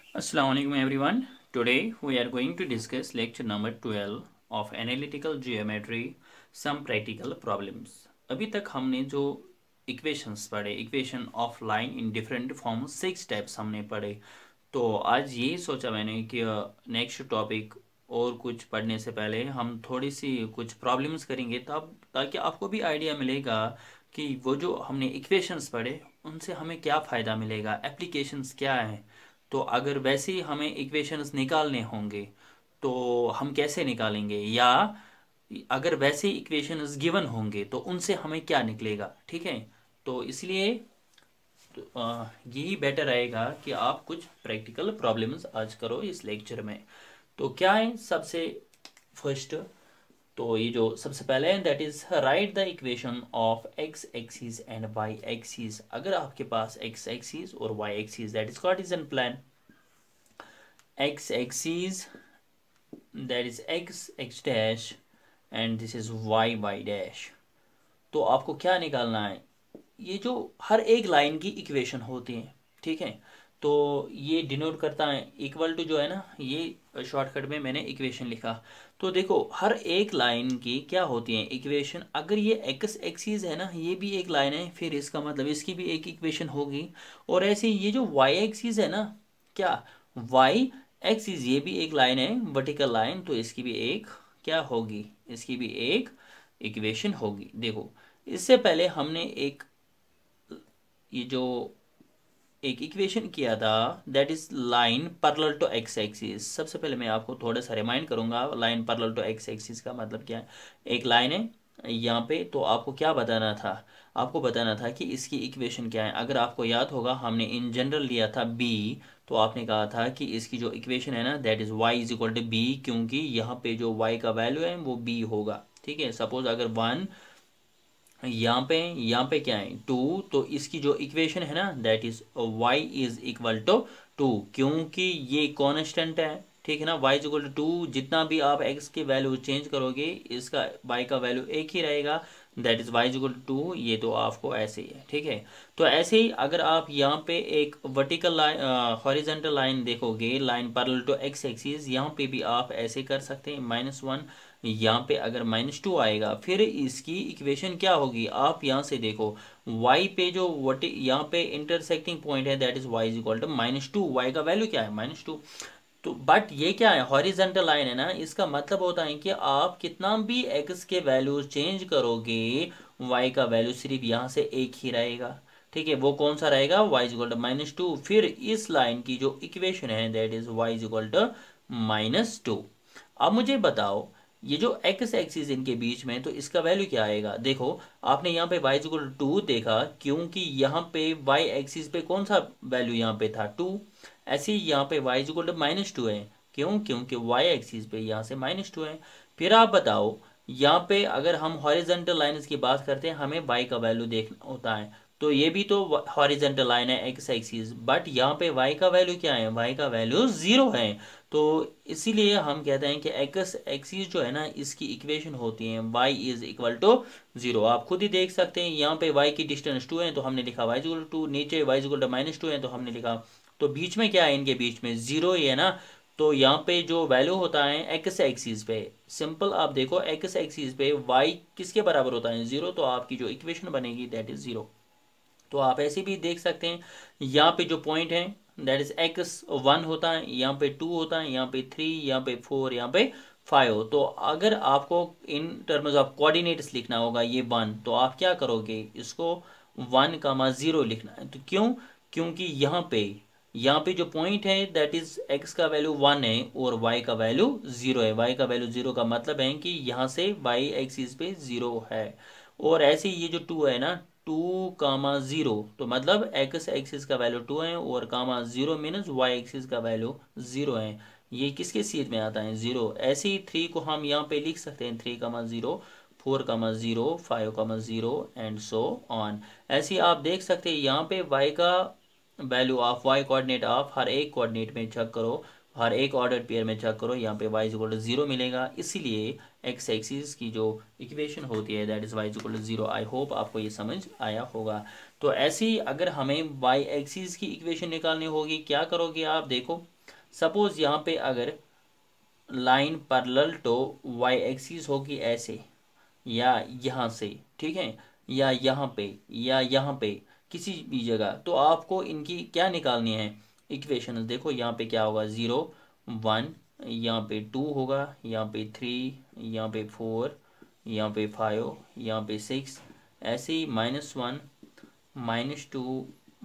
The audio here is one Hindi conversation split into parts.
Assalamu alaikum everyone. Today we are going to discuss lecture number 12 of analytical geometry, some practical problems. अभी तक हमने जो इक्वेशंस पढ़े, equation of line in different form 6 types हमने पढ़े। तो आज ये सोचा मैंने कि नेक्स्ट टॉपिक और कुछ पढ़ने से पहले हम थोड़ी सी कुछ प्रॉब्लम्स करेंगे तब ताकि आपको भी आइडिया मिलेगा कि वो जो हमने इक्वेशंस पढ़े उनसे हमें क्या फ़ायदा मिलेगा, एप्लीकेशंस क्या हैं। तो अगर वैसे ही हमें इक्वेशंस निकालने होंगे तो हम कैसे निकालेंगे, या अगर वैसे ही इक्वेशंस गिवन होंगे तो उनसे हमें क्या निकलेगा। ठीक है, तो इसलिए यही बेटर रहेगा कि आप कुछ प्रैक्टिकल प्रॉब्लम्स आज करो इस लेक्चर में। तो क्या है सबसे फर्स्ट, तो ये जो सबसे पहले है that is right the equation of X axis and Y axis. अगर आपके पास एक्स एक्सिस और Y axis that is Cartesian plane, x axis that is x dash and this is y dash। तो आपको क्या निकालना है, ये जो हर एक लाइन की इक्वेशन होती है। ठीक है, तो ये डिनोट करता है इक्वल टू, जो है ना, ये शॉर्टकट में मैंने इक्वेशन लिखा। तो देखो हर एक लाइन की क्या होती है इक्वेशन। अगर ये एक्स एक्सिस है ना, ये भी एक लाइन है, फिर इसका मतलब इसकी भी एक इक्वेशन होगी। और ऐसे ये जो वाई एक्सिस है ना, क्या वाई एक्सिस ये भी एक लाइन है, वर्टिकल लाइन, तो इसकी भी एक क्या होगी, इसकी भी एक इक्वेशन होगी। देखो इससे पहले हमने एक ये जो एक इक्वेशन किया था that is line parallel to X axis. सबसे पहले मैं आपको थोड़ा सा रिमाइंड करूंगा line parallel to X axis का मतलब क्या है। एक लाइन है यहाँ पे, तो आपको क्या बताना था, आपको बताना था कि इसकी इक्वेशन क्या है। अगर आपको याद होगा हमने इन जनरल लिया था बी, तो आपने कहा था कि इसकी जो इक्वेशन है ना that is Y is equal to B, क्योंकि यहाँ पे जो वाई का वैल्यू है वो बी होगा। ठीक है, सपोज अगर वन, यहाँ पे क्या है टू, तो इसकी जो इक्वेशन है ना that is y is equal to two, क्योंकि ये कांस्टेंट है। ठीक है ना, y is equal to two, जितना भी आप x की वैल्यू चेंज करोगे इसका y का वैल्यू एक ही रहेगा, that is y is equal to two. ये तो आपको ऐसे ही है। ठीक है, तो ऐसे ही अगर आप यहाँ पे एक वर्टिकल लाइन, हॉरिजेंटल लाइन देखोगे, line parallel to X axis, यहाँ पे भी आप ऐसे कर सकते हैं -1। यहाँ पे अगर -2 आएगा फिर इसकी इक्वेशन क्या होगी, आप यहाँ से देखो y पे जो यहाँ पे इंटरसेक्टिंग पॉइंट है that is y is equal to -2। y का वैल्यू क्या है -2। तो बट ये क्या है, हॉरिजेंटल लाइन है ना, इसका मतलब होता है कि आप कितना भी x के वैल्यू चेंज करोगे y का वैल्यू सिर्फ यहाँ से एक ही रहेगा। ठीक है, वो कौन सा रहेगा, y इज इक्वल टू -2। फिर इस लाइन की जो इक्वेशन है that is y is equal to -2। अब मुझे बताओ ये जो एक्स एक्सिस इनके बीच में, तो इसका वैल्यू क्या आएगा। देखो आपने यहाँ पे y इक्वल टू 2 देखा, क्योंकि यहाँ पे y एक्सिस पे कौन सा वैल्यू यहाँ पे था 2। ऐसे ही यहाँ पे y इक्वल टू -2 है, क्यों, क्योंकि y एक्सिस पे यहाँ से -2 है। फिर आप बताओ यहाँ पे अगर हम हॉरिजेंटल लाइन्स की बात करते हैं, हमें y का वैल्यू देखना होता है, तो ये भी तो हॉरिजेंटल लाइन है एक्स एक्सिस, बट यहाँ पे y का वैल्यू क्या है, y का वैल्यू 0 है। तो इसीलिए हम कहते हैं कि एक्स एक्सिस जो है ना, इसकी इक्वेशन होती है y इज इक्वल टू 0। आप खुद ही देख सकते हैं यहाँ पे y की डिस्टेंस 2 है तो हमने लिखा y इक्वल टू 2, नीचे y इक्वल टू -2 है तो हमने लिखा, तो बीच में क्या है, इनके बीच में 0 ही है ना। तो यहाँ पे जो वैल्यू होता है एक्स एक्सिस पे, सिंपल आप देखो एक्स एक्सिस पे y किसके बराबर होता है 0, तो आपकी जो इक्वेशन बनेगी दैट इज 0। तो आप ऐसे भी देख सकते हैं यहाँ पे जो पॉइंट है दैट इज x1 होता है, यहाँ पे 2 होता है, यहाँ पे 3, यहाँ पे 4, यहाँ पे 5। तो अगर आपको इन टर्म्स ऑफ कोऑर्डिनेट्स लिखना होगा ये 1, तो आप क्या करोगे, इसको 1,0 लिखना है। तो क्यों, क्योंकि यहाँ पे जो पॉइंट है दैट इज x का वैल्यू 1 है और y का वैल्यू 0 है। y का वैल्यू 0 का मतलब है कि यहाँ से y एक्सिस पे 0 है। और ऐसे ही ये जो 2 है ना, 2,0, तो मतलब एक्स एक्सिस का वैल्यू 2 है और (0 मीनस वाई एक्सिस का वैल्यू 0 है। ये किसके सीध में आता है 0। ऐसे ही 3 को हम यहाँ पे लिख सकते हैं 3,0, 4,0, 5,0 एंड सो ऑन। ऐसे ही आप देख सकते हैं यहाँ पे y का वैल्यू ऑफ y कोऑर्डिनेट आप हर एक कोऑर्डिनेट में चेक करो, हर एक ऑर्डर पेयर में चेक करो, यहाँ पे y इज इक्वल टू 0 मिलेगा। इसीलिए एक्स एक्सिस की जो इक्वेशन होती है that is y is equal to 0। I hope आपको ये समझ आया होगा। तो ऐसे ही अगर हमें y एक्सिस की इक्वेशन निकालनी होगी, क्या करोगे आप देखो, सपोज यहाँ पे अगर line parallel to Y axis होगी ऐसे, या यहाँ से, ठीक है, या यहाँ पे, या यहाँ पे किसी भी जगह, तो आपको इनकी क्या निकालनी है इक्वेशन। देखो यहाँ पे क्या होगा, 0 1, यहाँ पे 2 होगा, यहाँ पे 3, यहाँ पे 4, यहाँ पे 5, यहाँ पे 6, ऐसे ही -1 -2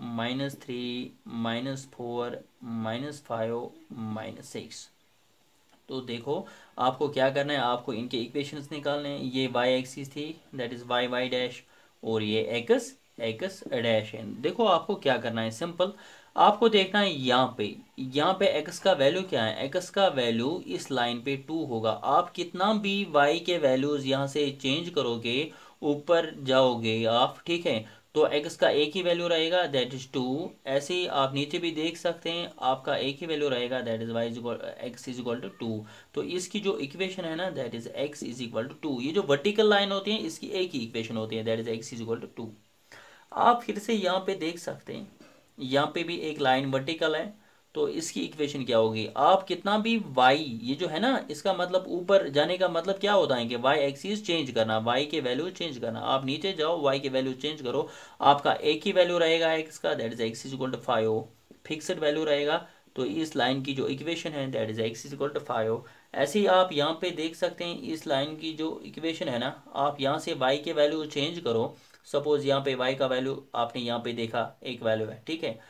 -3 -4 -5 -6। तो देखो आपको क्या करना है, आपको इनके इक्वेशंस निकालने हैं। ये वाई एक्सिस थी, that is Y Y dash, और ये एक्स एक्स डैश है। देखो आपको क्या करना है, सिंपल, आपको देखना है यहाँ पे एक्स का वैल्यू क्या है। एक्स का वैल्यू इस लाइन पे 2 होगा। आप कितना भी वाई के वैल्यूज यहाँ से चेंज करोगे, ऊपर जाओगे आप, ठीक है, तो x का एक ही वैल्यू रहेगा, दैट इज 2। ऐसे ही आप नीचे भी देख सकते हैं, आपका एक ही वैल्यू रहेगा, that is y x is equal to 2। तो इसकी जो इक्वेशन है ना, that is x is equal to 2। ये जो वर्टिकल लाइन होती है इसकी एक ही इक्वेशन होती है, that is x is equal to 2। आप फिर से यहाँ पे देख सकते हैं, यहाँ पे भी एक लाइन वर्टिकल है, तो इसकी इक्वेशन क्या होगी। आप कितना भी y, ये जो है ना, इसका मतलब ऊपर जाने का मतलब क्या होता है कि y एक्सिस चेंज करना, y के वैल्यू चेंज करना। आप नीचे जाओ, y के वैल्यू चेंज करो, आपका एक ही वैल्यू रहेगा x का, that is x is equal to 5, fixed value रहेगा। तो इस लाइन की जो इक्वेशन है, that is x is equal to 5। ऐसे ही आप यहाँ पे देख सकते हैं, इस लाइन की जो इक्वेशन है ना, आप यहाँ से y के वैल्यू चेंज करो। सपोज यहाँ पे y का वैल्यू आपने यहाँ पे देखा एक वैल्यू है, ठीक है,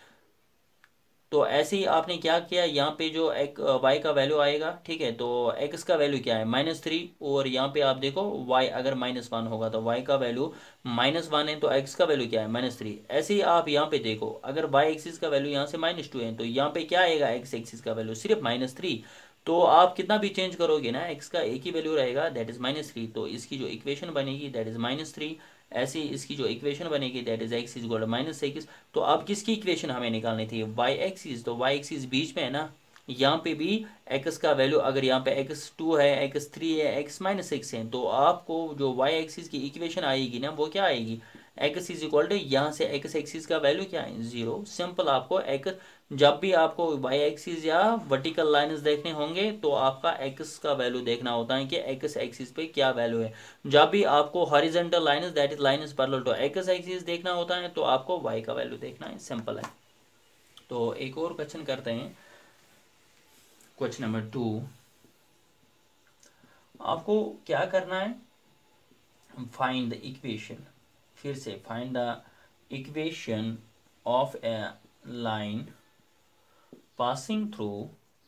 तो ऐसे ही आपने क्या किया, यहाँ पे जो एक y का वैल्यू आएगा, ठीक है, तो x का वैल्यू क्या है -3, और यहाँ पे आप देखो y अगर -1 होगा तो y का वैल्यू -1 है, तो x का वैल्यू क्या है -3। ऐसे ही आप यहाँ पे देखो, अगर y एक्सिस का वैल्यू यहाँ से -2 है, तो यहाँ पे क्या आएगा, x एक्सिस का वैल्यू सिर्फ -3। तो आप कितना भी चेंज करोगे ना, x का एक ही वैल्यू रहेगा, दैट इज -3। तो इसकी जो इक्वेशन बनेगी, दैट इज -3। ऐसे ही इसकी जो इक्वेशन बनेगी, that is x is equal to -6। तो अब किसकी इक्वेशन हमें निकालनी थी, y एक्सिस। तो y एक्सिस बीच में है ना, यहाँ पे भी x का वैल्यू, अगर यहाँ पे x2 है, x3 है, x -6 है, तो आपको जो y एक्सिस की इक्वेशन आएगी ना, वो क्या आएगी, x इज इक्वल टू, यहाँ से x एक्सिस का वैल्यू क्या है, 0। सिंपल, आपको x, जब भी आपको y एक्सिस या वर्टिकल लाइंस देखने होंगे, तो आपका x का वैल्यू देखना होता है कि x एक्सिस पे क्या वैल्यू है। जब भी आपको horizontal lines, that is lines parallel to x axis देखना होता है, तो आपको y का वैल्यू देखना है, सिंपल है। तो एक और क्वेश्चन करते हैं, क्वेश्चन नंबर 2। आपको क्या करना है, फाइंड द इक्वेशन, फिर से find the equation of a line passing through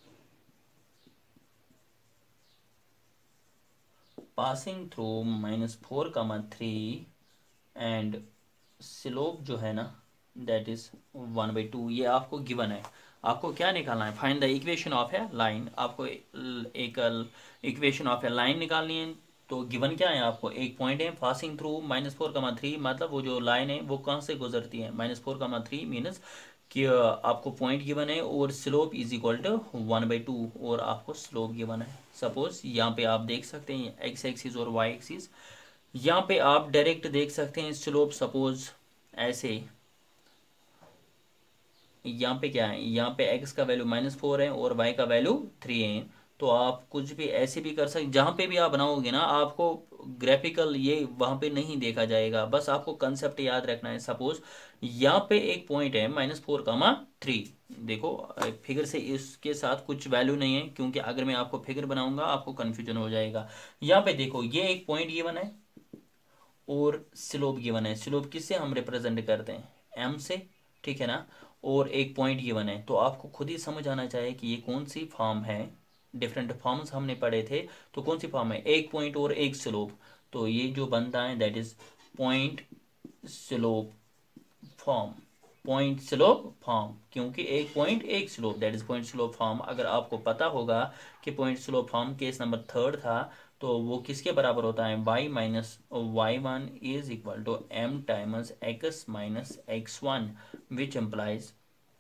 -4, 3 and slope जो है ना, दैट इज 1/2। ये आपको गिवन है। आपको क्या निकालना है, find the equation of a line. आपको एक इक्वेशन ऑफ ए लाइन निकालनी है। तो गिवन क्या है, आपको एक पॉइंट है, पासिंग थ्रू -4, 3, मतलब वो जो लाइन है वो कहाँ से गुजरती है, -4, 3 मीनस कि आपको पॉइंट गिवन है, और स्लोप इज इक्वल टू 1/2, और आपको स्लोप गिवन है। सपोज यहाँ पे आप देख सकते हैं x एक्सिस और y एक्सिस, यहाँ पे आप डायरेक्ट देख सकते हैं स्लोप। सपोज ऐसे, यहाँ पे क्या है, यहाँ पे x का वैल्यू -4 है और y का वैल्यू 3 है। तो आप कुछ भी ऐसे भी कर सकते, जहाँ पे भी आप बनाओगे ना, आपको ग्राफिकल ये वहाँ पे नहीं देखा जाएगा, बस आपको कंसेप्ट याद रखना है। सपोज यहाँ पे एक पॉइंट है -4, 3। देखो फिगर से इसके साथ कुछ वैल्यू नहीं है, क्योंकि अगर मैं आपको फिगर बनाऊंगा आपको कन्फ्यूजन हो जाएगा। यहाँ पे देखो, ये एक पॉइंट गिवन है और स्लोप गिवन है। स्लोप किससे हम रिप्रेजेंट करते हैं, m से, ठीक है ना, और एक पॉइंट गिवन है। तो आपको खुद ही समझ आना चाहिए कि ये कौन सी फॉर्म है। डिफरेंट फॉर्म्स हमने पढ़े थे, तो कौन सी फॉर्म है, एक पॉइंट और एक स्लोप। तो ये जो बनता है, that is point slope form. Point slope form, क्योंकि एक पॉइंट एक slope, that is point slope form. अगर आपको पता होगा कि point slope form case number 3 था, तो वो किसके बराबर होता है, y minus y1 is equal to m times x minus x1, which implies.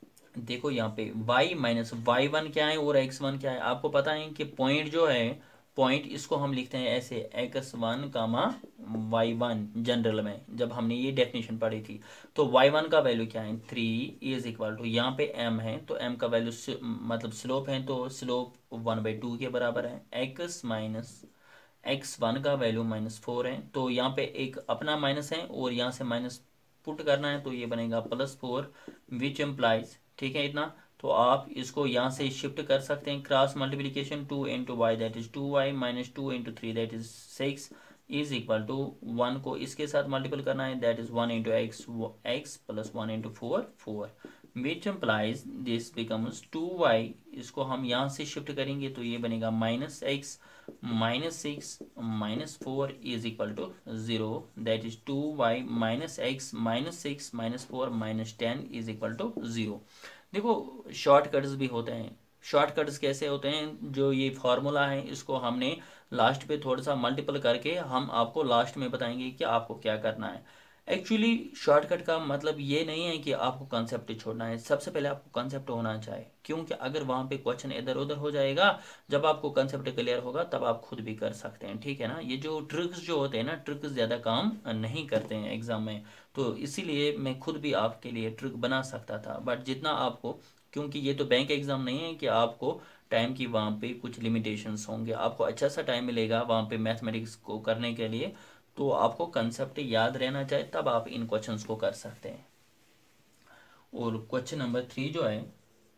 देखो यहाँ पे y माइनस y1 क्या है और x1 क्या है। आपको पता है कि पॉइंट जो है पॉइंट, इसको हम लिखते हैं ऐसे x1 कामा y1 जनरल में, जब हमने ये डेफिनेशन पढ़ी थी। तो y1 का वैल्यू क्या है 3 इज इक्वल टू, यहाँ पे m है तो m का वैल्यू मतलब स्लोप है तो स्लोप 1/2 के बराबर है। x माइनस x1 का वैल्यू -4 है तो यहाँ पे एक अपना माइनस है और यहाँ से माइनस पुट करना है तो ये बनेगा +4 विच एम्प्लाइज, ठीक है इतना। तो आप इसको यहाँ से शिफ्ट कर सकते हैं, cross multiplication 2 into Y that is 2y minus 2 into 3 that is 6 is equal to 1 को इसके साथ मल्टीपल करना है that is 1 into x plus 1 into 4 which implies this becomes 2y, इसको हम यहाँ से शिफ्ट करेंगे तो ये बनेगा -x minus 6 minus 4 is equal to 0 that is 2y minus x minus 6 minus 4 minus 10 is equal to 0। देखो शॉर्टकट्स भी होते हैं। शॉर्टकट्स कैसे होते हैं, जो ये फार्मूला है इसको हमने लास्ट पे थोड़ा सा मल्टीपल करके हम आपको लास्ट में बताएंगे कि आपको क्या करना है। एक्चुअली शॉर्टकट का मतलब ये नहीं है कि आपको कंसेप्ट छोड़ना है, सबसे पहले आपको कंसेप्ट होना चाहिए, क्योंकि अगर वहाँ पे क्वेश्चन इधर उधर हो जाएगा, जब आपको कंसेप्ट क्लियर होगा तब आप खुद भी कर सकते हैं, ठीक है ना। ये जो ट्रिक्स जो होते हैं ना, ट्रिक्स ज़्यादा काम नहीं करते हैं एग्जाम में, तो इसीलिए मैं खुद भी आपके लिए ट्रिक बना सकता था, बट जितना आपको, क्योंकि ये तो बैंक एग्जाम नहीं है कि आपको टाइम की वहाँ पे कुछ लिमिटेशंस होंगे, आपको अच्छा सा टाइम मिलेगा वहाँ पे मैथमेटिक्स को करने के लिए, तो आपको कंसेप्ट याद रहना चाहिए तब आप इन क्वेश्चंस को कर सकते हैं। और क्वेश्चन नंबर 3 जो है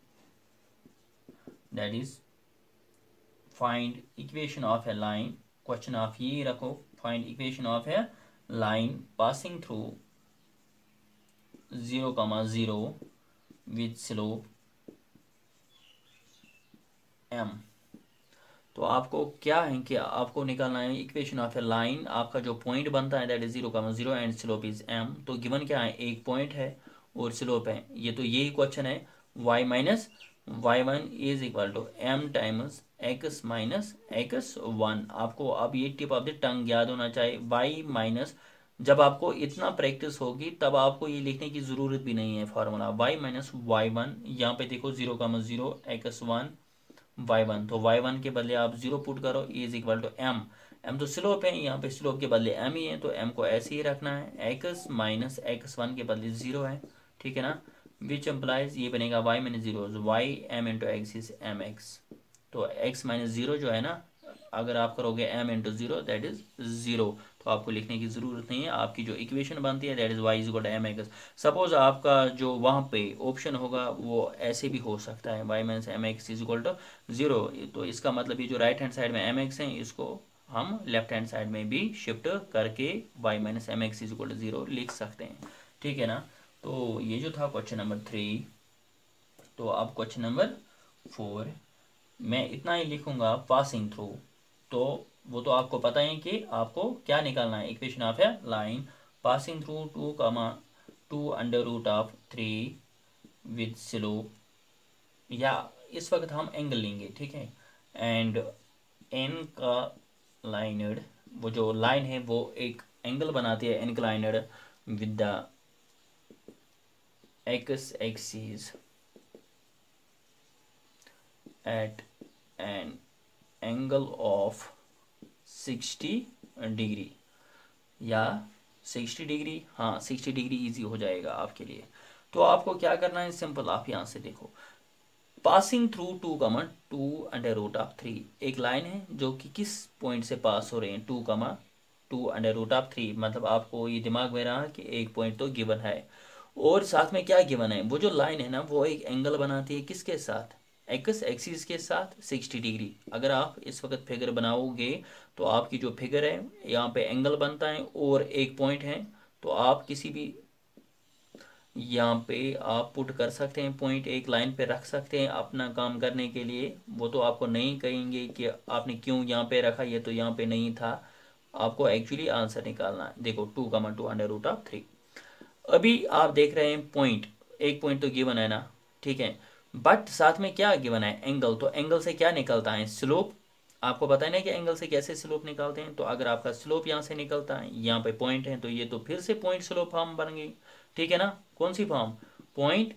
that is find equation of a line, question आप ये रखो, find equation of a line passing through 0,0 with slope m। तो आपको क्या है कि आपको निकालना है इक्वेशन ऑफ ए लाइन, आपका जो पॉइंट बनता है that is 0,0 and slope is m। तो गिवन क्या है, एक पॉइंट है और स्लोप है, ये तो यही क्वेश्चन है। y minus y1 is equal to m times x minus x1। आपको अब ये टिप ऑफ द टंग याद होना चाहिए, y माइनस, जब आपको इतना प्रैक्टिस होगी तब आपको ये लिखने की ज़रूरत भी नहीं है फार्मूला, y माइनस y1, यहाँ पे देखो 0,0 x1 y1, तो y1 के बदले आप 0 पुट करो इज इक्वल टू m तो स्लोप है, यहाँ पे स्लोप के बदले m ही है तो m को ऐसे ही रखना है, x माइनस x1 के बदले 0 है, ठीक है ना। विच एम्प्लाइज ये बनेगा y minus 0 y m into x is m x. तो x माइनस 0 जो है ना, अगर आप करोगे m इंटू 0 दैट इज 0, तो आपको लिखने की ज़रूरत नहीं है। आपकी जो इक्वेशन बनती है that is y is equal to m x. Suppose आपका जो वहाँ पे ऑप्शन होगा वो ऐसे भी हो सकता है y minus m x is equal to 0, तो इसका मतलब ये जो राइट हैंड साइड में एम एक्स है इसको हम लेफ्ट हैंड साइड में भी शिफ्ट करके y minus m x is equal to 0 लिख सकते हैं, ठीक है ना। तो ये जो था क्वेश्चन नंबर 3। तो अब क्वेश्चन नंबर 4 मैं इतना ही लिखूंगा पासिंग थ्रू, तो वो तो आपको पता है कि आपको क्या निकालना है, equation of a line passing through 2 under root of 3 with slope, या इस वक्त हम एंगल लेंगे, ठीक है, एंड एन का लाइनड, वो जो लाइन है वो एक एंगल बनाती है inclined with the x axis at an angle of 60 degree, या 60 डिग्री, हाँ 60 डिग्री इजी हो जाएगा आपके लिए। तो आपको क्या करना है, सिंपल, आप यहाँ से देखो, passing through 2 under root of 3, एक लाइन है जो कि किस पॉइंट से पास हो रहे हैं 2 अंडर रूट ऑफ 3, मतलब आपको ये दिमाग में रहा कि एक पॉइंट तो गिवन है, और साथ में क्या गिवन है, वो जो लाइन है ना वो एक एंगल बनाती है किसके साथ, एक्स एक्सिस के साथ 60 डिग्री। अगर आप इस वक्त फिगर बनाओगे तो आपकी जो फिगर है यहाँ पे एंगल बनता है और एक पॉइंट है, तो आप किसी भी यहाँ पे आप पुट कर सकते हैं पॉइंट, एक लाइन पे रख सकते हैं अपना काम करने के लिए। वो तो आपको नहीं कहेंगे कि आपने क्यों यहाँ पे रखा, ये तो यहाँ पे नहीं था, आपको एक्चुअली आंसर निकालना है। देखो 2 अंडर रूट ऑफ 3, अभी आप देख रहे हैं पॉइंट, एक पॉइंट तो गिवन है ना, ठीक है, बट साथ में क्या गिवन है, एंगल। तो एंगल से क्या निकलता है, स्लोप। आपको पता है ना कि एंगल से कैसे स्लोप निकालते हैं, तो अगर आपका स्लोप यहाँ से निकलता है, यहाँ पे पॉइंट है, तो ये तो फिर से पॉइंट स्लोप फॉर्म बन गई, ठीक है ना। कौन सी फॉर्म, पॉइंट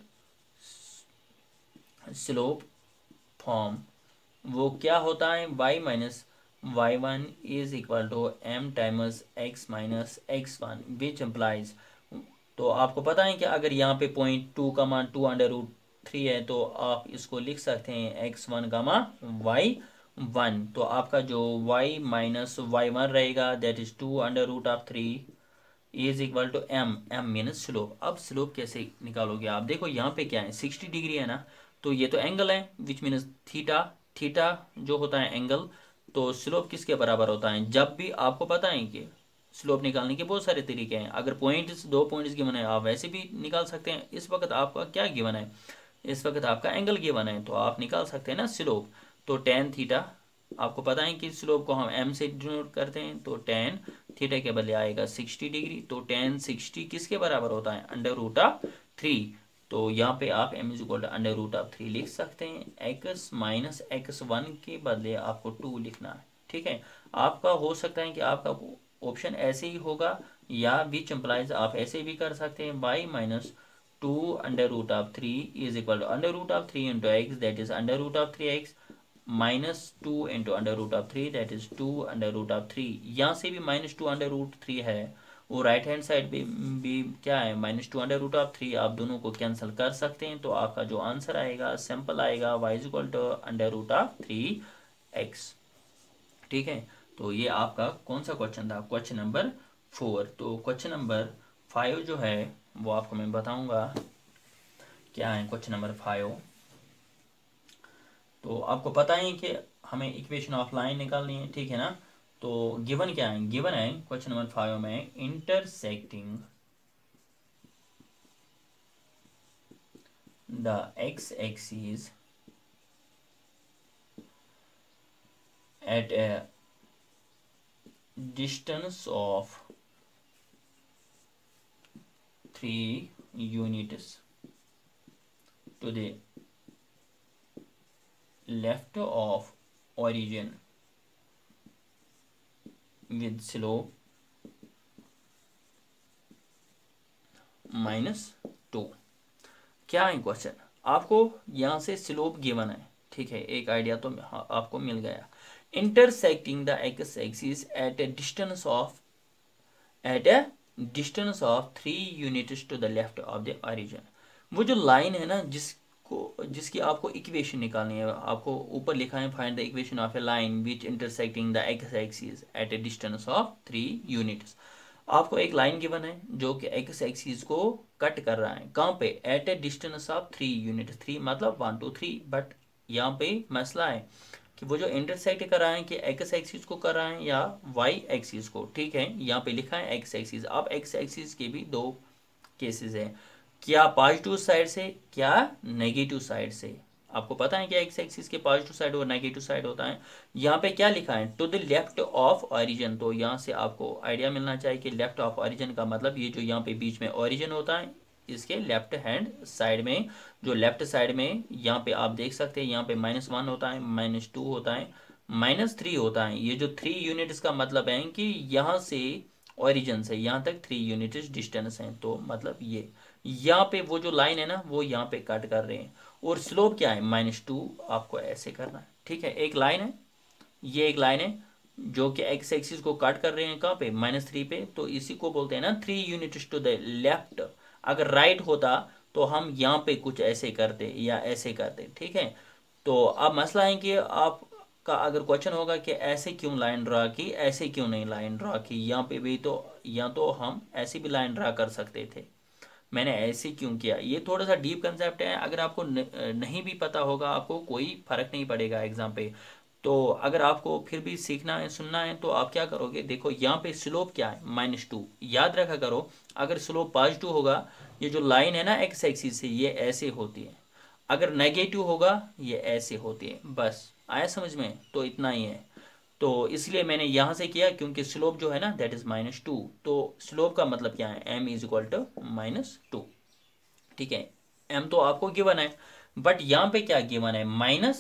स्लोप फॉर्म। वो क्या होता है, y minus y1 is equal to m times x minus x1 which implies. तो आपको पता है कि अगर यहाँ पे पॉइंट 2 का मान 2√3 है तो आप इसको लिख सकते हैं x1 y1। तो आपका जो y माइनस y1 रहेगा that is 2√3 is equal to m means slope. अब स्लोप कैसे निकालोगे आप, देखो यहाँ पे क्या है 60 डिग्री है ना, तो ये तो एंगल है विच मीनस थीटा। थीटा जो होता है एंगल, तो स्लोप किसके बराबर होता है। जब भी आपको पता है कि स्लोप निकालने के बहुत सारे तरीके हैं, अगर पॉइंट्स 2 पॉइंट्स गिवन है आप वैसे भी निकाल सकते हैं। इस वक्त आपका क्या गिवन है, इस वक्त आपका एंगल गिवन है, तो आप निकाल सकते हैं ना स्लोप। तो टेन थीटा, आपको पता है कि स्लोप को हम m से डिनोट करते हैं, तो टेन थीटा के बदले आएगा 60 डिग्री। तो टेन 60 किसके बराबर होता है, √3। तो यहाँ पे आप m इज इक्वल टू √3 लिख सकते हैं। x माइनस x1 के बदले आपको 2 लिखना है, ठीक है। आपका हो सकता है कि आपका ऑप्शन ऐसे ही होगा, या विच एम्प्लाइज आप ऐसे भी कर सकते हैं y minus 2√3 is equal to √3 into x that is √3x minus 2 into √3 that is 2√3। यहाँ से भी -2√3 है, वो राइट हैंड साइड पे भी क्या है -2√3। आप दोनों को कैंसिल कर सकते हैं, तो आपका जो आंसर आएगा सिंपल आएगा y is equal to √3x, ठीक है। तो ये आपका कौन सा क्वेश्चन था, क्वेश्चन नंबर 4। तो क्वेश्चन नंबर 5 जो है वो आपको मैं बताऊंगा क्या है क्वेश्चन नंबर 5। तो आपको पता है कि हमें इक्वेशन ऑफ लाइन निकालनी है, ठीक है ना। तो गिवन क्या है, गिवन है क्वेश्चन नंबर 5 में intersecting the x axis at a distance of 3 units to the left of origin with slope -2। क्या है क्वेश्चन, आपको यहाँ से स्लोप गिवन है, ठीक है, एक आइडिया तो आपको मिल गया। Intersecting the x axis at a distance of 3 units to the left of the origin. वो जो लाइन है ना जिसकी आपको इक्वेशन निकालनी है, आपको ऊपर लिखा है find the equation of a line which intersecting the x axis at a distance of 3 units. आपको एक लाइन गिवन है जो कि एक्स एक्सिस को कट कर रहा है, कहाँ पे, at a distance of 3 unit. 3 मतलब 1 2 3, बट यहाँ पे मसला है कि वो जो इंटरसेक्ट कर रहा है कि एक्स एक्सिस को कर रहा है या वाई एक्सिस को, ठीक है। यहाँ पे लिखा है एक्स एक्सिस। अब एक्स एक्सिस के भी 2 केसेस हैं, क्या पॉजिटिव साइड से क्या नेगेटिव साइड से। आपको पता है कि एक्स एक्सिस के पॉजिटिव साइड और नेगेटिव साइड होता है। यहाँ पे क्या लिखा है, to the left of origin. तो यहाँ से आपको आइडिया मिलना चाहिए कि लेफ्ट ऑफ ओरिजिन का मतलब ये जो यहाँ पे बीच में ओरिजिन होता है इसके लेफ्ट हैंड साइड में, जो लेफ्ट साइड में यहाँ पे आप देख सकते हैं यहाँ पे -1 होता है, -2 होता है, -3 होता है। ये जो 3 यूनिट्स का मतलब है कि यहाँ से ओरिजिन से यहाँ तक 3 यूनिट्स डिस्टेंस है। तो मतलब ये यहाँ पे वो जो लाइन है ना वो यहाँ पे कट कर रहे हैं, और स्लोप क्या है -2। आपको ऐसे करना है, ठीक है। एक लाइन है, ये एक लाइन है जो कि एक्स एक्सिस को काट कर रहे हैं कहाँ पे, -3 पे। तो इसी को बोलते हैं ना 3 यूनिट्स टू द लेफ्ट। अगर राइट होता तो हम यहाँ पे कुछ ऐसे करते या ऐसे करते, ठीक है। तो अब मसला है कि आपका अगर क्वेश्चन होगा कि ऐसे क्यों लाइन ड्रा की, ऐसे क्यों नहीं लाइन ड्रा की, यहाँ पे भी तो या तो हम ऐसे भी लाइन ड्रा कर सकते थे, मैंने ऐसे क्यों किया। ये थोड़ा सा डीप कंसेप्ट है, अगर आपको नहीं भी पता होगा आपको कोई फर्क नहीं पड़ेगा एग्जाम पे। तो अगर आपको फिर भी सीखना है सुनना है तो आप क्या करोगे, देखो यहाँ पे स्लोप क्या है -2, याद रखा करो। अगर स्लोप पॉजिटिव होगा, ये जो लाइन है ना एक्स एक्सिस से ये ऐसे होती है, अगर नेगेटिव होगा ये ऐसे होती है। बस आया समझ में, तो इतना ही है। तो इसलिए मैंने यहाँ से किया क्योंकि स्लोप जो है ना दैट इज -2। तो स्लोप का मतलब क्या है, m इज इक्वल टू -2, ठीक है। m तो आपको गिवन है, बट यहाँ पे क्या गिवन है,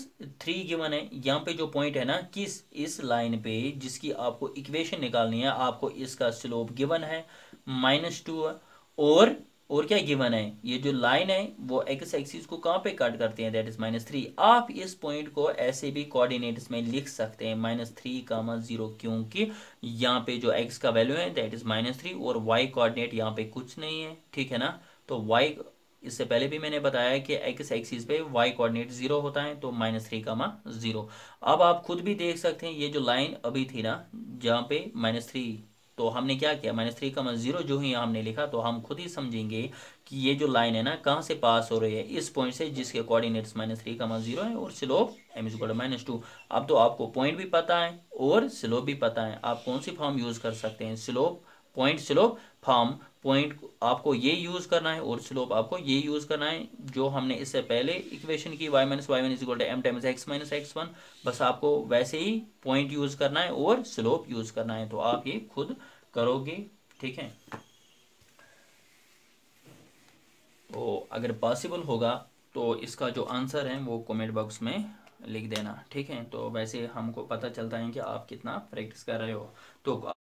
-3 गिवन है। यहाँ पे जो पॉइंट है ना किस इस लाइन पे जिसकी आपको इक्वेशन निकालनी है, आपको इसका स्लोप गिवन है -2, और क्या गिवन है, ये जो लाइन है वो एक्स एक्सिस को कहाँ पे कट करते हैं, दैट इज -3। आप इस पॉइंट को ऐसे भी कोऑर्डिनेट्स में लिख सकते हैं -3, 0, क्योंकि यहाँ पे जो एक्स का वैल्यू है दैट इज -3 और वाई कोऑर्डिनेट यहाँ पे कुछ नहीं है, ठीक है ना। तो वाई, इससे पहले भी मैंने बताया कि एक्स एक्सिस पे वाई कोऑर्डिनेट 0 होता है, तो -3, 0। अब आप खुद भी देख सकते हैं ये जो लाइन अभी थी ना जहाँ पे -3, तो हमने क्या किया, -3, 0 जो ही हमने लिखा, तो हम खुद ही समझेंगे कि ये जो लाइन है ना कहाँ से पास हो रही है, इस पॉइंट से जिसके कोऑर्डिनेट्स -3, 0 है और स्लोप m=-2। अब तो आपको पॉइंट भी पता है और स्लोप भी पता है, आप कौन सी फॉर्म यूज कर सकते हैं, slope point slope form. Point आपको ये यूज करना है और स्लोप आपको ये यूज करना है जो हमने इससे पहले इक्वेशन की y-y1 = m x - x1। बस आपको वैसे ही पॉइंट यूज करना है और स्लोप यूज करना है, तो आप ये खुद करोगे, ठीक है। तो अगर पॉसिबल होगा तो इसका जो आंसर है वो कमेंट बॉक्स में लिख देना, ठीक है। तो वैसे हमको पता चलता है कि आप कितना प्रैक्टिस कर रहे हो। तो